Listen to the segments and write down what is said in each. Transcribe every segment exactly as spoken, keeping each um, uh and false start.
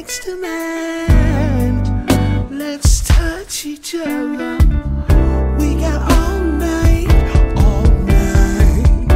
next to mine. Let's touch each other. We got all night, all night.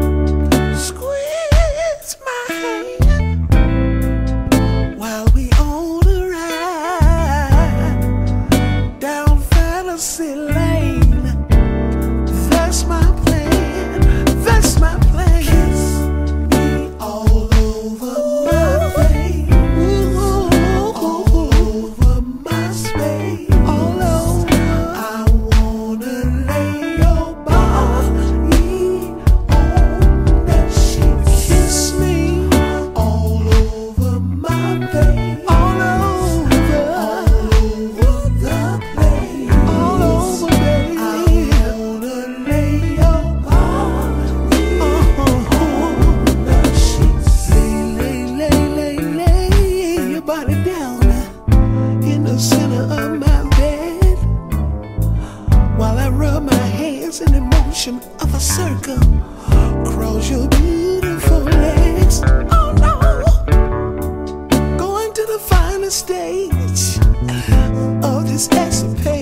Squeeze my hand while we on a ride down fantasy lane. That's my plan, that's my plan. Kiss me all over my face, all over my space, all over. I wanna lay your body on that sheet. Kiss me all over my face, all over, all over the place, all over, baby. I wanna lay your body on the sheets. Lay, lay, lay, lay, lay your body down in the center of my bed while I rub my hands in the motion of a circle. Cross your beautiful legs. Oh no, going to the final stage of this escapade.